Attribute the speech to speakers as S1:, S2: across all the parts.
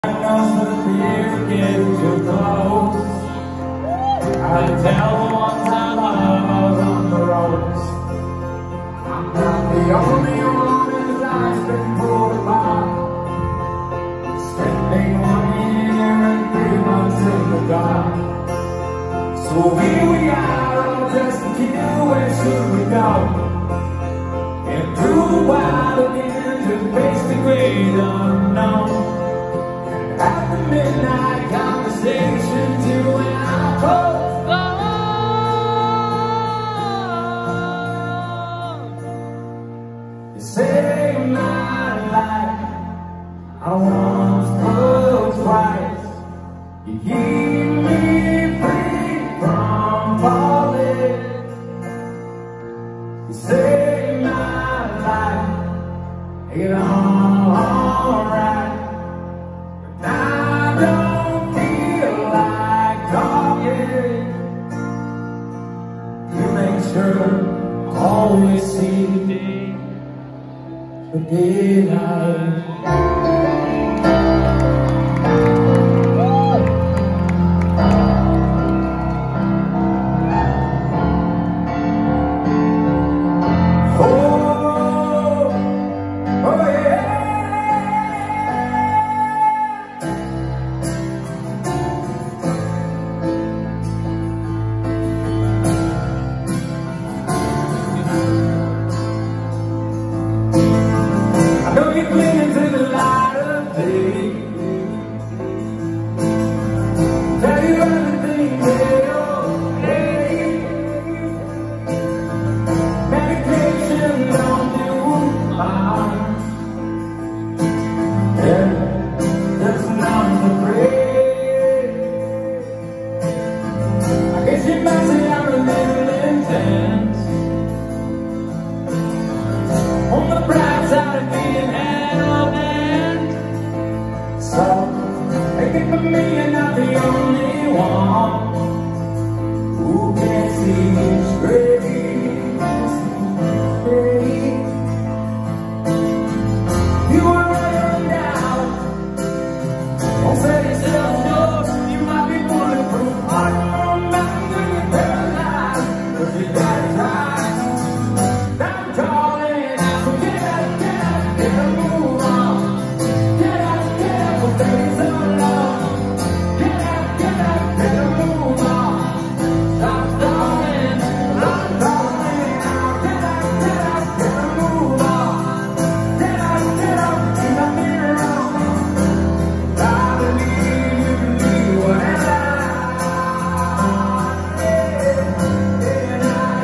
S1: knows the fear getting too close. I tell the ones I love on the roads. I'm not the only one whose eyes been pulled apart. Spending 1 year and 3 months in the dark. So here we are, all dressed to kill. Where should we go? And through the wild again to face the great unknown. At the midnight conversation to an outpost. You saved my life. I once was twice. You keep me free from falling. You saved my life. Make it all right. I don't feel like talking. You make sure I always see the daylight. Clinging to the light of day. Tell you everything they'll hate. Medication don't do harm. Yeah, there's none to pray. I guess you might say I'm a little intense. On the bright side of being make it for me and not the only one who can see straight. You were running down. Don't say yourself no, you might be bulletproof. I don't mind when you're paralyzed, 'cause your daddy's right. I'm calling out, so get a move on. Get out, well, baby, so long.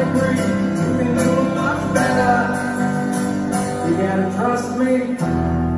S1: You gotta trust me.